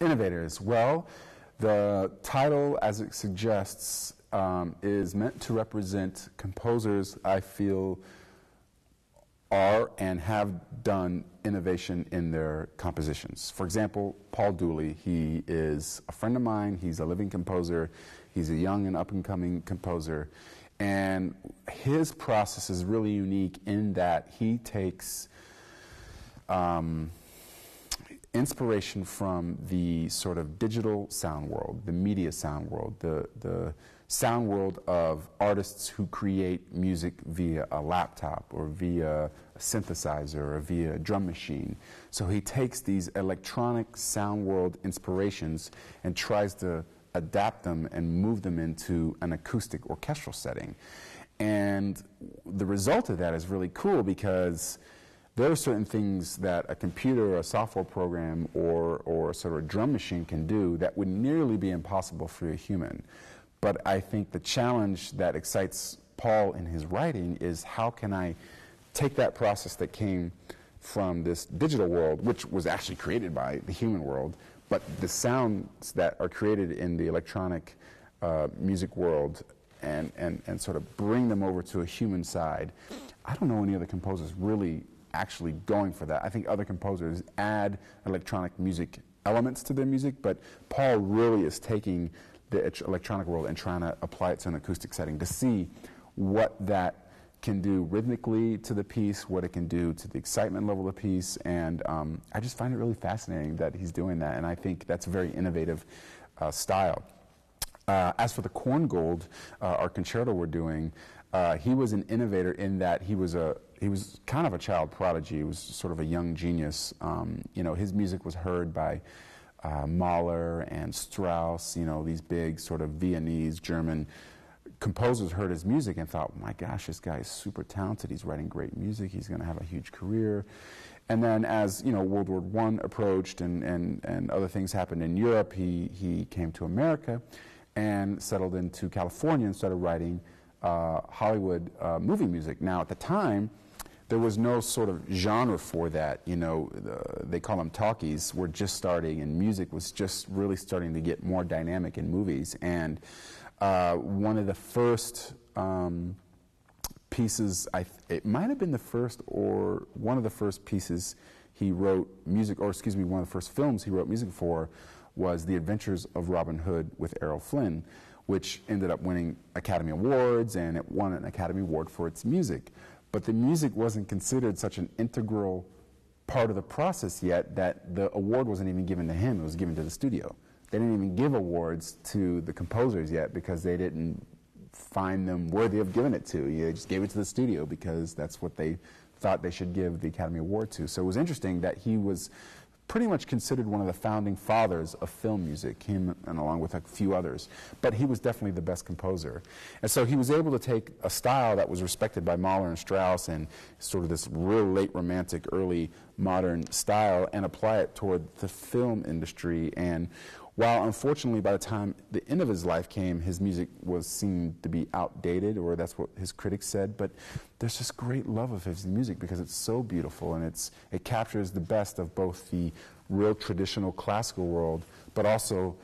Innovators. Well, the title, as it suggests, is meant to represent composers I feel are and have done innovation in their compositions. For example, Paul Dooley, he is a friend of mine, he's a living composer, he's a young and up-and-coming composer, and his process is really unique in that he takes inspiration from the sort of digital sound world, the media sound world, the sound world of artists who create music via a laptop or via a synthesizer or via a drum machine. So he takes these electronic sound world inspirations and tries to adapt them and move them into an acoustic orchestral setting. And the result of that is really cool because there are certain things that a computer or a software program or sort of a drum machine can do that would nearly be impossible for a human. But I think the challenge that excites Paul in his writing is how can I take that process that came from this digital world, which was actually created by the human world, but the sounds that are created in the electronic music world and sort of bring them over to a human side. I don't know any other composers really actually going for that. I think other composers add electronic music elements to their music, but Paul really is taking the electronic world and trying to apply it to an acoustic setting to see what that can do rhythmically to the piece, what it can do to the excitement level of the piece, and I just find it really fascinating that he's doing that, and I think that's a very innovative style. As for the Korngold, our concerto we're doing, he was an innovator in that he was kind of a child prodigy. He was sort of a young genius. You know, his music was heard by Mahler and Strauss, you know, these big sort of Viennese, German composers heard his music and thought, my gosh, this guy is super talented. He's writing great music. He's going to have a huge career. And then as, you know, World War I approached and other things happened in Europe, he came to America and settled into California and started writing Hollywood movie music. Now, at the time, there was no sort of genre for that. You know, they call them talkies, were just starting, and music was just really starting to get more dynamic in movies. And one of the first pieces, it might have been the first or one of the first pieces he wrote music, or excuse me, one of the first films he wrote music for was The Adventures of Robin Hood with Errol Flynn, which ended up winning Academy Awards, and it won an Academy Award for its music. But the music wasn't considered such an integral part of the process yet that the award wasn't even given to him, it was given to the studio. They didn't even give awards to the composers yet because they didn't find them worthy of giving it to. They just gave it to the studio because that's what they thought they should give the Academy Award to. So it was interesting that he was pretty much considered one of the founding fathers of film music, him and along with a few others. But he was definitely the best composer. And so he was able to take a style that was respected by Mahler and Strauss and sort of this real late romantic, early modern style and apply it toward the film industry. And while unfortunately by the time the end of his life came, his music was seen to be outdated, or that's what his critics said, but there's just great love of his music because it's so beautiful and it captures the best of both the real traditional classical world, but also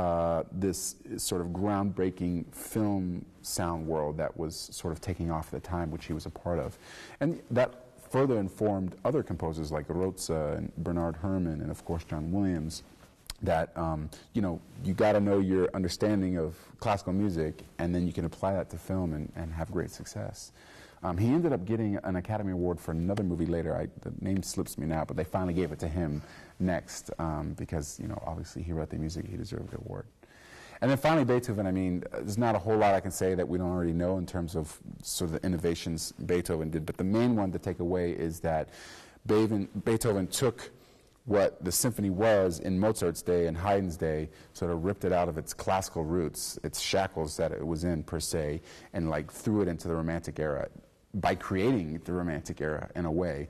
this sort of groundbreaking film sound world that was sort of taking off at the time, which he was a part of. And that further informed other composers like Roza and Bernard Herrmann and of course John Williams, that you know, you got to know your understanding of classical music and then you can apply that to film and have great success. He ended up getting an Academy Award for another movie later. The name slips me now, but they finally gave it to him next because, you know, obviously he wrote the music, he deserved the award. And then finally Beethoven, I mean, there's not a whole lot I can say that we don't already know in terms of sort of the innovations Beethoven did, but the main one to take away is that Beethoven took what the symphony was in Mozart's day and Haydn's day, sort of ripped it out of its classical roots, its shackles that it was in per se, and like threw it into the Romantic era by creating the Romantic era in a way.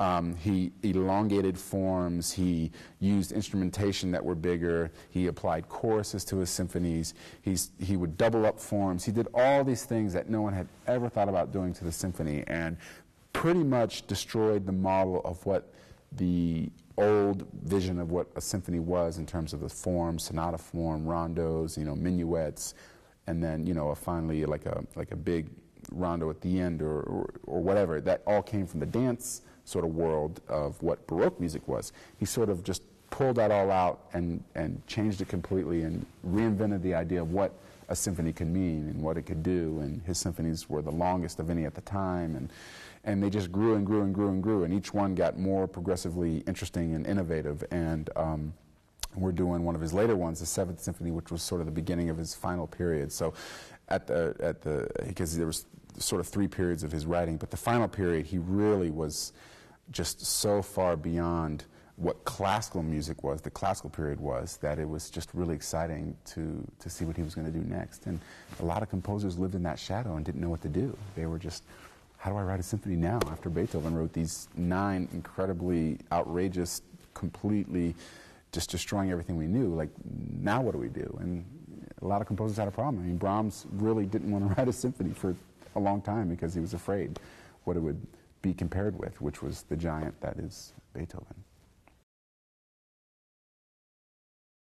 He elongated forms, he used instrumentation that were bigger, he applied choruses to his symphonies, he would double up forms, he did all these things that no one had ever thought about doing to the symphony and pretty much destroyed the model of what the old vision of what a symphony was in terms of the form, sonata form, rondos, minuets, and then finally like a big rondo at the end or whatever. That all came from the dance sort of world of what Baroque music was. He sort of just pulled that all out and changed it completely and reinvented the idea of what a symphony could mean and what it could do. And his symphonies were the longest of any at the time, and they just grew and grew and grew and grew, and each one got more progressively interesting and innovative. And we're doing one of his later ones, the Seventh Symphony, which was sort of the beginning of his final period. So because there was sort of 3 periods of his writing, but the final period, he really was just so far beyond what classical music was, the classical period was, that it was just really exciting to see what he was going to do next. And a lot of composers lived in that shadow and didn't know what to do. They were just, how do I write a symphony now after Beethoven wrote these 9 incredibly outrageous, completely just destroying everything we knew? Like, now what do we do? And a lot of composers had a problem. I mean, Brahms really didn't want to write a symphony for a long time because he was afraid what it would be compared with, which was the giant that is Beethoven.